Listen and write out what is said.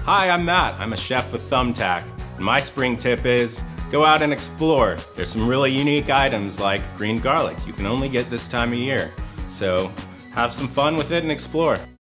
Hi, I'm Matt. I'm a chef with Thumbtack. And my spring tip is go out and explore. There's some really unique items like green garlic you can only get this time of year. So have some fun with it and explore.